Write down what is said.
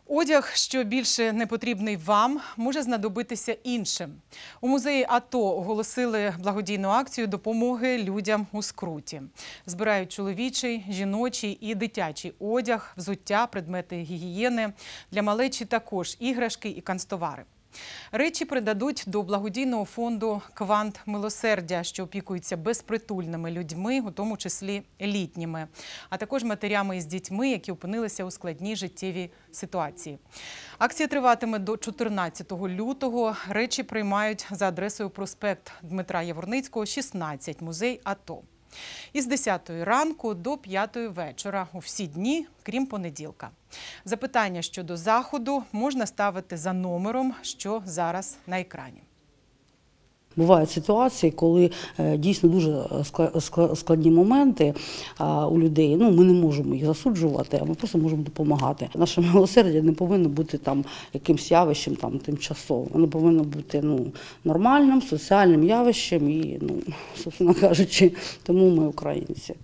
Одяг, що більше не потрібний вам, може знадобитися іншим. У музеї АТО оголосили благодійну акцію допомоги людям у скруті. Збирають чоловічий, жіночий і дитячий одяг, взуття, предмети гігієни. Для малечі також іграшки і канцтовари. Речі передадуть до благодійного фонду «Квант милосердя», що опікується безпритульними людьми, у тому числі літніми, а також матерями із дітьми, які опинилися у складній життєвій ситуації. Акція триватиме до 14 лютого. Речі приймають за адресою проспект Дмитра Яворницького, 16, музей АТО. Із 10 ранку до 5 вечора у всі дні, крім понеділка. Запитання щодо заходу можна ставити за номером, що зараз на екрані. Бувають ситуації, коли дійсно дуже складні моменти у людей. Ми не можемо їх засуджувати, а ми просто можемо допомагати. Наше милосердя не повинно бути якимсь явищем тимчасовим. Воно повинно бути нормальним, соціальним явищем і, собственно кажучи, тому ми українці.